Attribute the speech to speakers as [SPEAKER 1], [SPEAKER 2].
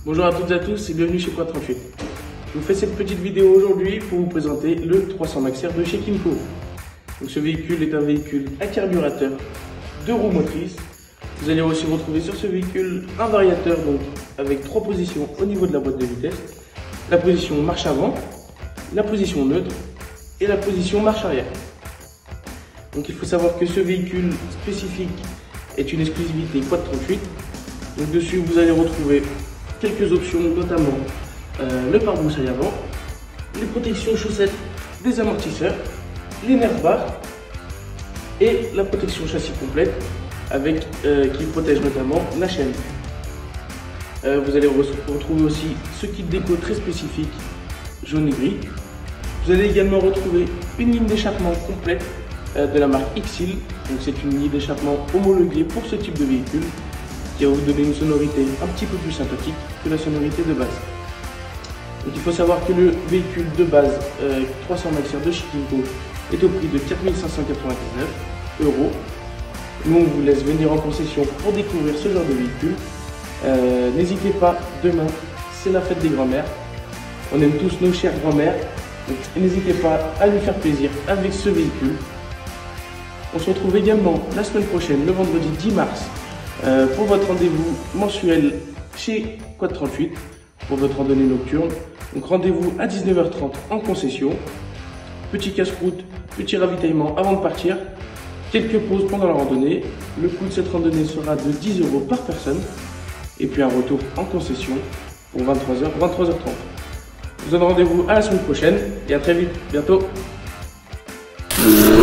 [SPEAKER 1] Bonjour à toutes et à tous et bienvenue chez Quad38. Je vous fais cette petite vidéo aujourd'hui pour vous présenter le 300 Max R de chez Kymco. Donc ce véhicule est un véhicule à carburateur, 2 roues motrices. Vous allez aussi retrouver sur ce véhicule un variateur donc avec 3 positions au niveau de la boîte de vitesse. La position marche avant, la position neutre et la position marche arrière. Donc il faut savoir que ce véhicule spécifique est une exclusivité Quad38. Donc dessus vous allez retrouver quelques options, notamment le pare-brousse avant, les protections chaussettes des amortisseurs, les nerfs barres et la protection châssis complète avec qui protège notamment la chaîne. Vous allez retrouver aussi ce kit déco très spécifique jaune et gris. Vous allez également retrouver une ligne d'échappement complète de la marque Xil. Donc c'est une ligne d'échappement homologuée pour ce type de véhicule qui va vous donner une sonorité un petit peu plus sympathique que la sonorité de base. Donc il faut savoir que le véhicule de base 300 Max R de chez Kymco est au prix de 4 599 €. Nous on vous laisse venir en concession pour découvrir ce genre de véhicule. N'hésitez pas, demain c'est la fête des grands-mères. On aime tous nos chères grand-mères. Donc n'hésitez pas à lui faire plaisir avec ce véhicule. On se retrouve également la semaine prochaine, le vendredi 10 mars, pour votre rendez-vous mensuel chez Quad38 pour votre randonnée nocturne. Donc rendez-vous à 19h30 en concession. Petit casse-croûte, petit ravitaillement avant de partir. Quelques pauses pendant la randonnée. Le coût de cette randonnée sera de 10 € par personne. Et puis un retour en concession pour 23h, 23h30. Je vous donne rendez-vous à la semaine prochaine et à très vite, bientôt.